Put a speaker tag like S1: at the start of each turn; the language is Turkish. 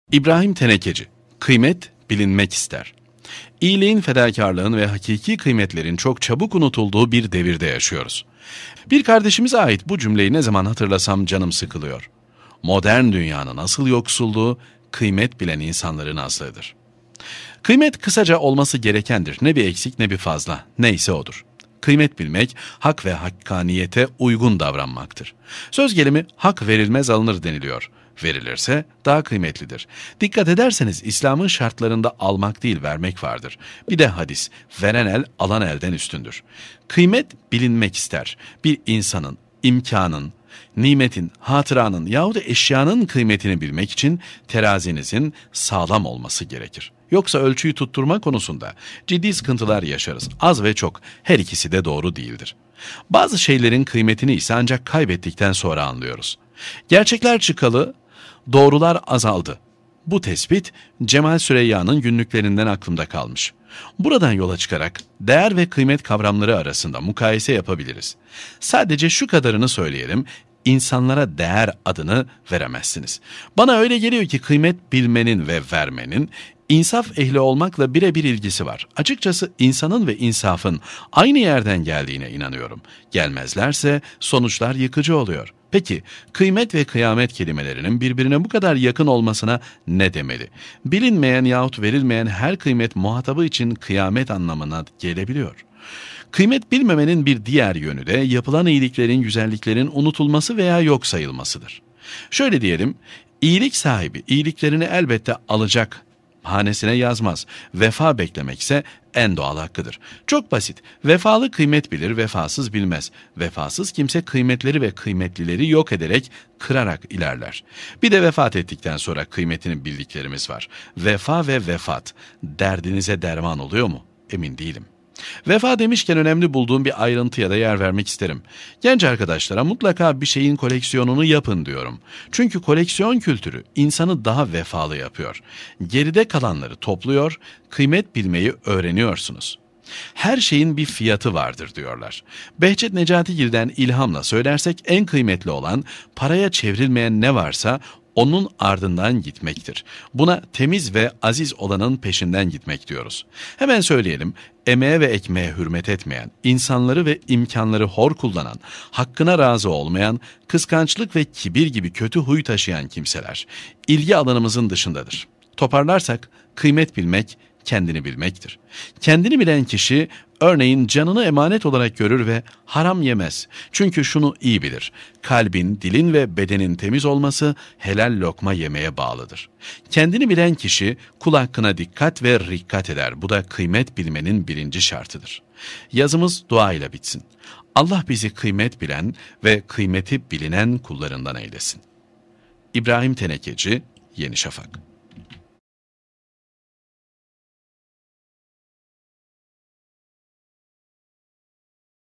S1: İbrahim Tenekeci, kıymet bilinmek ister. İyiliğin, fedakarlığın ve hakiki kıymetlerin çok çabuk unutulduğu bir devirde yaşıyoruz. Bir kardeşimize ait bu cümleyi ne zaman hatırlasam canım sıkılıyor. Modern dünyanın asıl yoksulluğu, kıymet bilen insanların azlığıdır. Kıymet kısaca olması gerekendir. Ne bir eksik ne bir fazla. Neyse odur. Kıymet bilmek, hak ve hakkaniyete uygun davranmaktır. Söz gelimi hak verilmez alınır deniliyor. Verilirse daha kıymetlidir. Dikkat ederseniz İslam'ın şartlarında almak değil vermek vardır. Bir de hadis, veren el alan elden üstündür. Kıymet bilinmek ister. Bir insanın, imkanın, nimetin, hatıranın yahut eşyanın kıymetini bilmek için terazinizin sağlam olması gerekir. Yoksa ölçüyü tutturma konusunda ciddi sıkıntılar yaşarız. Az ve çok her ikisi de doğru değildir. Bazı şeylerin kıymetini ise ancak kaybettikten sonra anlıyoruz. Gerçekler çıkalı, doğrular azaldı. Bu tespit Cemal Süreyya'nın günlüklerinden aklımda kalmış. Buradan yola çıkarak değer ve kıymet kavramları arasında mukayese yapabiliriz. Sadece şu kadarını söyleyelim, insanlara değer adını veremezsiniz. Bana öyle geliyor ki kıymet bilmenin ve vermenin insaf ehli olmakla birebir ilgisi var. Açıkçası insanın ve insafın aynı yerden geldiğine inanıyorum. Gelmezlerse sonuçlar yıkıcı oluyor. Peki, kıymet ve kıyamet kelimelerinin birbirine bu kadar yakın olmasına ne demeli? Bilinmeyen yahut verilmeyen her kıymet muhatabı için kıyamet anlamına gelebiliyor. Kıymet bilmemenin bir diğer yönü de yapılan iyiliklerin, güzelliklerin unutulması veya yok sayılmasıdır. Şöyle diyelim, iyilik sahibi iyiliklerini elbette alacak, hanesine yazmaz. Vefa beklemekse en doğal hakkıdır. Çok basit. Vefalı kıymet bilir, vefasız bilmez. Vefasız kimse kıymetleri ve kıymetlileri yok ederek, kırarak ilerler. Bir de vefat ettikten sonra kıymetini bildiklerimiz var. Vefa ve vefat, derdinize derman oluyor mu? Emin değilim. Vefa demişken önemli bulduğum bir ayrıntıya da yer vermek isterim. Genç arkadaşlara mutlaka bir şeyin koleksiyonunu yapın diyorum. Çünkü koleksiyon kültürü insanı daha vefalı yapıyor. Geride kalanları topluyor, kıymet bilmeyi öğreniyorsunuz. Her şeyin bir fiyatı vardır diyorlar. Behçet Necatigil'den ilhamla söylersek en kıymetli olan paraya çevrilmeyen ne varsa onun ardından gitmektir. Buna temiz ve aziz olanın peşinden gitmek diyoruz. Hemen söyleyelim, emeğe ve ekmeğe hürmet etmeyen, insanları ve imkanları hor kullanan, hakkına razı olmayan, kıskançlık ve kibir gibi kötü huy taşıyan kimseler ilgi alanımızın dışındadır. Toparlarsak, kıymet bilmek, kendini bilmektir. Kendini bilen kişi örneğin canını emanet olarak görür ve haram yemez. Çünkü şunu iyi bilir. Kalbin, dilin ve bedenin temiz olması helal lokma yemeye bağlıdır. Kendini bilen kişi kul hakkına dikkat ve rikkat eder. Bu da kıymet bilmenin birinci şartıdır. Yazımız duayla bitsin. Allah bizi kıymet bilen ve kıymeti bilinen kullarından eylesin. İbrahim Tenekeci, Yeni Şafak.